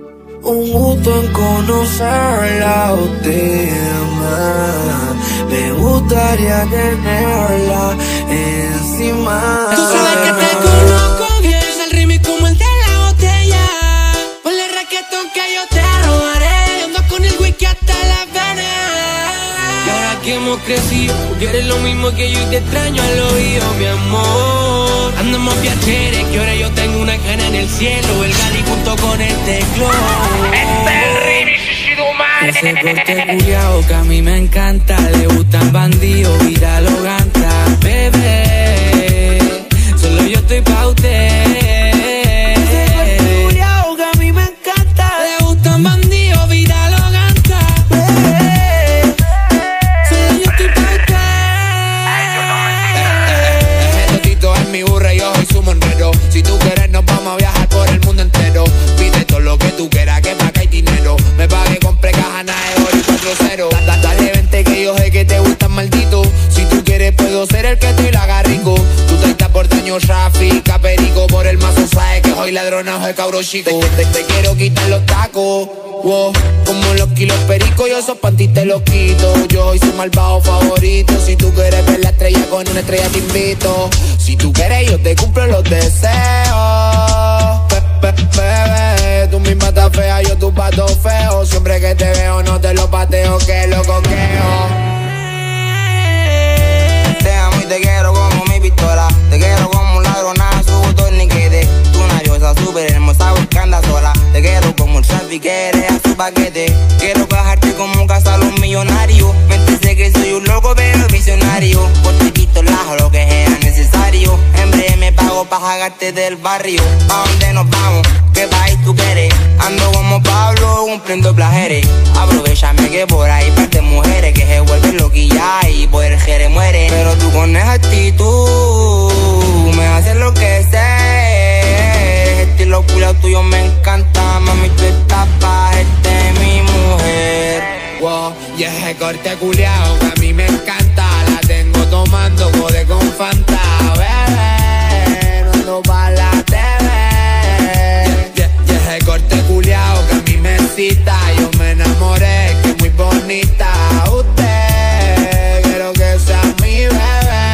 Un gusto en conocerla a usted más. Me gustaría tenerla encima. Tú sabes que te conozco bien, el remix como el de la botella. Ponle reggaetón que yo te robaré. Ando con el whisky hasta las venas. Y ahora que hemos crecido, tú quieres lo mismo que yo y te extraño al oído, mi amor. Andamos viajeres, que ahora yo tengo una cana en el cielo. El Gali junto con el teclo. Ese corte culiao que a mí me encanta. Le gustan bandidos y la lo ganta. Bebé, solo yo estoy pa' usted. Ese corte culiao que a mí me encanta. Le gustan bandidos, vida lo ganta. Bebé, solo yo estoy pa' usted. Ese totito es mi burra y yo soy su monero. Si tú quieres nos vamos a viajar por el mundo entero. Pide todo lo que tú quieras, que pa' acá hay dinero. Me pague, compre caja, nada de oro y 4-0. Dale, vente que yo sé que te gustan maldito. Si tú quieres puedo ser el que te la haga rico. Tú 30 por daño, Rafica, perico. Por el mazo sabes que soy ladronajo de cabro chico. Te quiero quitar los tacos, wow. Como los kilos pericos, yo esos pantis te los quito. Yo soy su malvado favorito. Si tú quieres ver la estrella con una estrella te invito. Si tú quieres yo te cumplo los deseos. Bebé, tú misma estás fea, yo tu pato feo. Siempre que te veo no te lo pateo, que lo coqueo. Te amo y te quiero como mi pistola. Te quiero como un ladrona, su torniquete. Tú una diosa súper hermosa buscando sola. Te quiero como el Shafi que eres a su paquete. Quiero bajarte como casa a los millonarios. Mente sé que soy un loco pero visionario. Por ti quito lajo lo que sea necesario. En breve me pago pa' jagarte del barrio. ¿Pa' dónde nos vamos? ¿Qué país tú quieres? Ando como Pablo cumpliendo placeres. Aprovechame que por ahí parte mujeres que se vuelven loquillas y por el jere muere. Pero tú con esa actitud me haces lo que sé. Ese estilo culiao tuyo me encanta. Mami, tú estás pa' de mi mujer. Wow, y ese corte culiao que a mí me encanta. La tengo tomando code con Fanta. Bebé, no ando pa' la TV. Y ese corte culiao que a mí me excita. Yo me enamoré, que es muy bonita. Usted, quiero que sea mi bebé.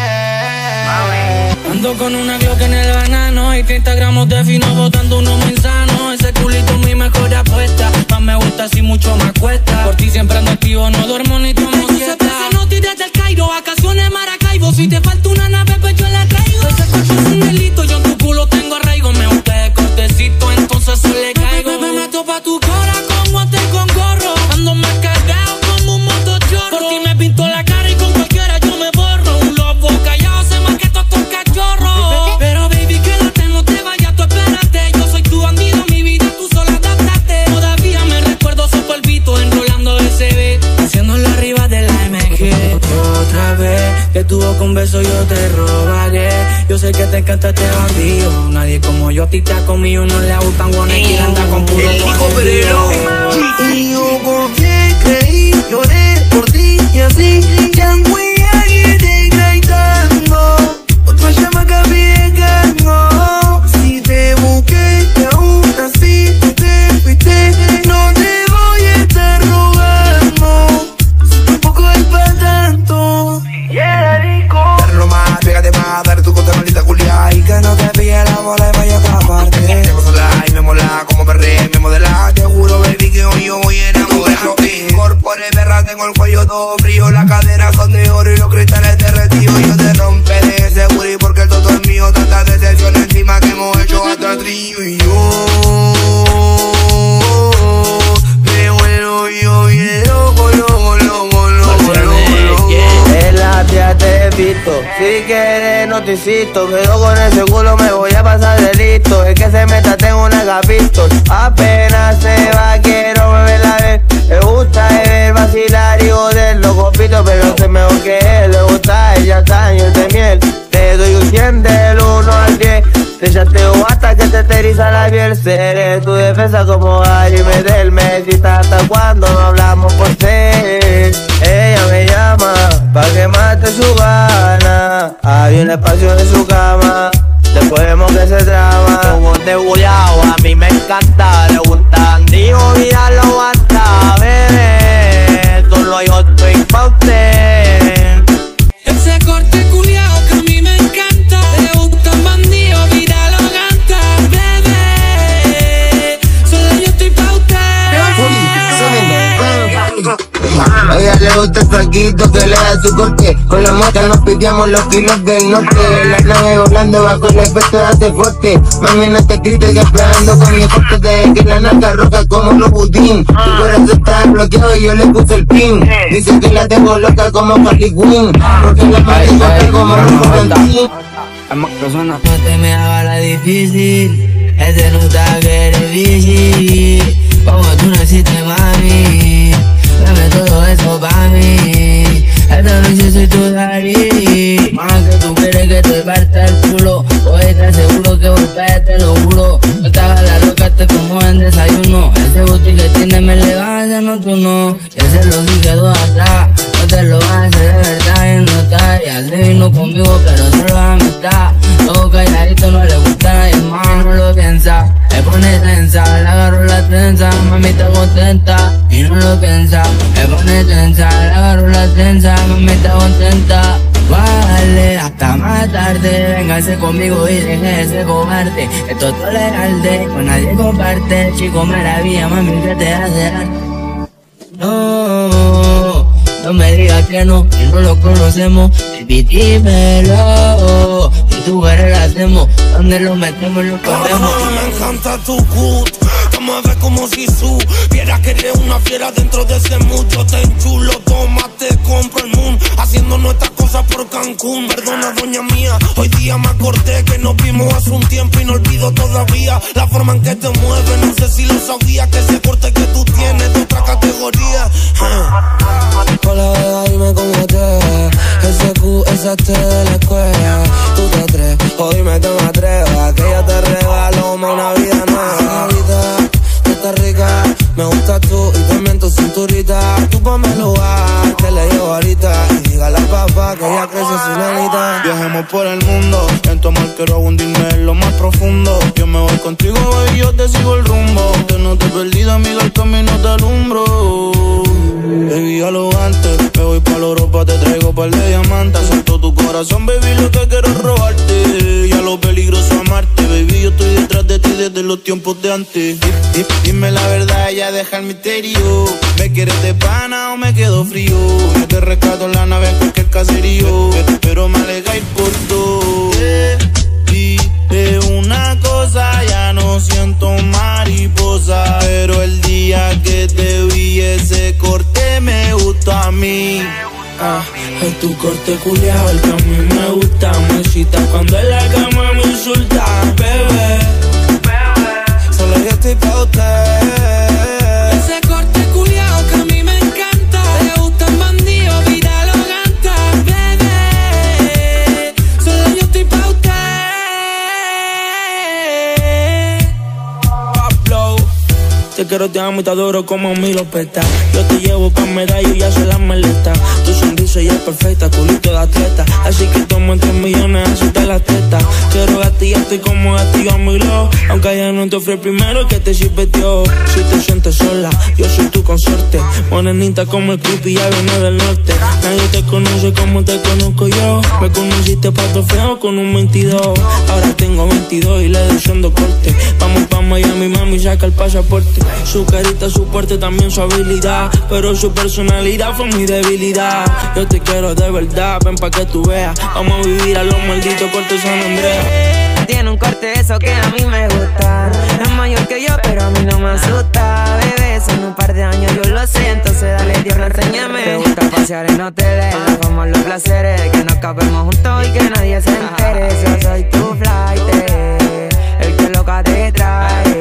Ando con una Glock en el banano y 30 gramos de fino botando unos mensanos. Ese culito es mi mejor apuesta. Más me gusta si mucho me cuesta. Por ti siempre ando activo, no duermo ni tomo siesta. No tires del Cairo, vacaciones Maracaibo. Si te falta una nave, pues yo la traigo. Ese coche es un delito, yo en tu culo tengo arraigo. Me gusta el cortecito, entonces se le caigo. Me mato pa' tu cora con guante y con gorro. Ando más cargado como un motochorro. Por ti me pinto la cara y con cualquiera yo me borro. Un lobo callado se más que todos estos cachorros. Pero baby, quédate, no te vayas, tú espérate. Yo soy tu bandido, mi vida, tú sola adaptate. Todavía me recuerdo su polvito enrolando ese beat, haciéndolo arriba de la MG. Otra vez, que tuvo con beso yo te robaré. Yo sé que te encanta este bandido. Nadie como yo a ti te ha comido. No le gustan guanes y anda con puro guanero. Y yo confié, creí, lloré por ti y así ya fui alguien te gritando. Otra llama que me ganó. Si te busqué y aún así tú te fuiste, no te voy a estar rogando. Tampoco es para tanto. Darlo más, pégate más, dale tu cosa maldita culia. Y que no te pille la bola y vaya a otra parte. Te gozo la y me mola, como perré, me modela. Te juro, baby, que hoy yo voy a enamorarlo. Incorpore, perra, tengo el cuello todo frío. Las cadenas son de oro y los cristales derretidos. Yo te romperé ese booty porque el todo es mío. Tantas decepciones encima que hemos hecho hasta trío. Y yo me vuelvo yo bien loco, loco, loco, loco, loco. En la tía te he visto. Si quieres no te insisto. Pero con ese culo me voy a pasar de listo. Es que se meta tengo una capistol. Apenas se va quiero beberla a ver. Me gusta beber, vacilar y joder los copitos. Pero no sé mejor que él. Le gusta ella años de miel. Te doy un 100 del 1 al 10. Te chateo hasta que te eteriza la piel. Seré tu defensa como Gary Medel. Me necesitas hasta cuando no hablamos por ser. Ella me llama pa' que mate su gana. Hay un espacio en su cama. Después vemos que se trama. Como te guayao, a mí me encanta. Le gusta chiquito que le da su corte. Con la mocha nos piteamos los kilos del norte. La nave volando bajo el efecto de hace fuerte. Mami, no te grites que esperando con mi corte. De que la nalga roja como los budín. Tu corazón está bloqueado y yo le puse el pin. Dice que la tengo loca como Harley Quinn. Porque la madre corta como los Valentín. No te me hagas la difícil, este no está que eres difícil. Como tú naciste, mami, dame todo eso pa' mí. Esta noche soy tu daddy. Más que tú quieres que te parta el culo. Hoy te aseguro que volteas, te lo juro. No estás la loca, te como en desayuno. Ese booty que tienes me levanta nocturno. Ese lo que quedó atrás, no te lo vas a hacer de verdad y no está. Ya se vino conmigo, pero solo a mitad. Todo calladito no le gusta a nadie más, no lo piensa. Me pone tensa, le agarro la trenza. Mami está contenta y no lo piensa. Me pone tensa, le agarro la trenza. Mami está contenta. Vale, hasta más tarde. Véngase conmigo y déjese cobarde. Esto es tolerante, con nadie comparte. Chico maravilla, mami, ¿qué te hace arte? No, no me digas que no, que no lo conocemos. Baby, dímelo. Si tú quieres lo hacemos, donde lo metemos lo ponemos. Me encanta tu cut, te mueves como si supieras que eres una fiera dentro de ese mucho. Te enchulo, toma, te compro el moon, haciendo nuestras cosas por Cancún. Perdona, doña mía, hoy día me acordé que nos vimos hace un tiempo y no olvido todavía la forma en que te mueves. No sé si lo sabías, que ese corte que tú tienes de otra categoría. Hola, beba, dime cómo te ves. Ese Q, esa T de la escuela. Tú te atreves, o dime que me atrevas, que yo te regalo una vida nueva. Ahorita, tú estás rica, me gustas tú y también tu cinturita. Tú ponme el lugar, que le llevo ahorita. Y dígale al papá que ya crece su nenita. Viajemos por el mundo, en tu amor quiero hundirme en lo más profundo. Yo me voy contigo, baby, yo te sigo el rumbo. Que no te he perdido, amiga, el camino te alumbro. Baby, a lo antes, me voy pa' la Europa, te traigo par de diamantes. Siento tu corazón, baby, lo que quiero es robarte. Y a lo peligroso amarte, baby, yo estoy detrás de ti desde los tiempos de antes. Dime la verdad, ya deja el misterio. ¿Me quieres de pana o me quedo frío? Yo te rescato en la nave en cualquier caserío, pero me alegáis por todo. Y de una cosa ya no siento mariposa, pero el día que te vi ese corte me gustó a mí. Es tu corte culiao, el que a mí me gusta. Me excita cuando en la cama me insulta. Bebé, Solo yo estoy pa' usted. ese corte culiao que a mí me encanta. Te gustan bandidos, vida lo canta. Bebé, solo yo estoy pa' usted. Pablo, te quiero, te amo y te adoro como mi lopeta. Yo te llevo pa' medallo y ya soy la maleta. Tu sonrisa ya es perfecta, culito de atleta. Así que tomo en 3 millones, así te la teta. Quiero gatillarte como gatillo a mi lado. Aunque ya no te ofrece primero que te sirvetió. Si te sientes sola, yo soy tu consorte. Morenita como el creepy, ya viene del norte. Nadie te conoce como te conozco yo. Me conociste pato feo con un 22. Ahora tengo 22 y le doy son dos cortes. Vamos pa' Miami, mami, saca el pasaporte. Su carita, su porte, también su habilidad. Pero su personalidad fue mi debilidad. Yo te quiero de verdad, ven pa' que tú veas. Vamos a vivir a los malditos cortes San Andreas. Tiene un corte eso que a mí me gusta. Es mayor que yo, pero a mí no me asusta. Bebé, son un par de años, yo lo sé. Entonces dale, Dios, enséñame. Te gusta pasear en hoteles, la fama, los placeres. Que nos escapemos juntos y que nadie se entere. Yo soy tu flight, el que loca te trae.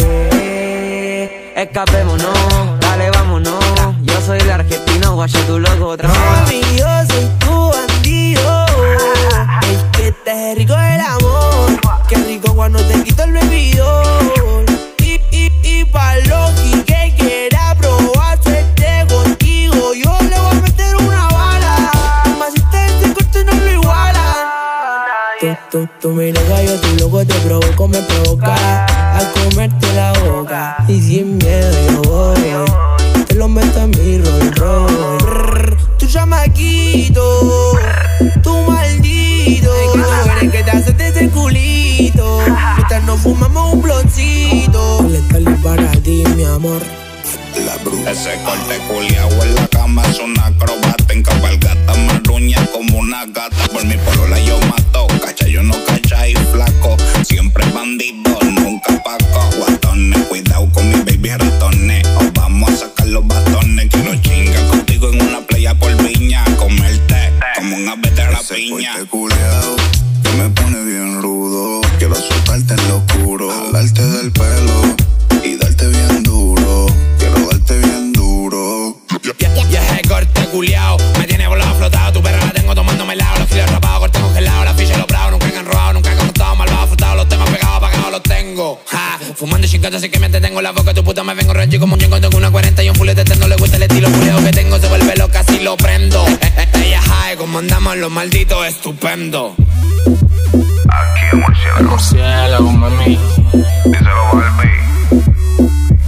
Escapémonos, dale, vámonos. Yo soy el argentino, guacho, tu loco otra vez. Mami, yo soy tu bandido, el que te rico el amor. Qué rico cuando te quito el bebido. Y pa' Loki que quiera probar suerte contigo, yo le voy a meter una bala. Más si te ese corte no lo iguala. Tú me negas, yo tu loco te provoco, me provoca a comerte la boca. Y sin miedo yo voy, te lo meto en mi Rolls Royce. Tu chamaquito, tu maldito, que tú eres que te hace de ese culito. Mientras nos fumamos un bloncito, le para ti, mi amor. Ese corte culiao en la cama dama es una acrobata. En cabalgata me arruña como una gata. Por mi polola yo mato, cacha yo no cacha y flaco. Siempre bandido, nunca paco. Guatones, cuidado con mi baby ratones. O vamos a sacar los bastones. Quiero chingar contigo en una playa por Viña. Comerte como un ave de rapiña. Ese culiao que me pone bien rudo. Quiero soltarte en lo oscuro, jalarte del pelo y darte bien duro. Quiero darte bien duro. Y ese corte culiao me tiene volado flotado. Tu perra la tengo tomándome helado. Los kilos rapados, corte congelado. La ficha y los bravos nunca han enrobado. Nunca han contado, malvado, frutado. Los temas pegados, apagados los tengo. Ja, fumando chingando así que me entretengo en la boca. Tu puta me vengo rancho como un yengo. Tengo una 40 y un fulete no le gusta el estilo culiao que tengo. Se vuelve loca si lo prendo. Ella high como andamos los malditos estupendo. Aquí en Murciélago, mami. Díselo, Barbie.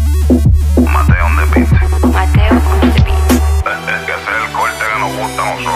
Mateo on the beat. Mateo on the beat. Es que ese es el corte que nos gusta a nosotros.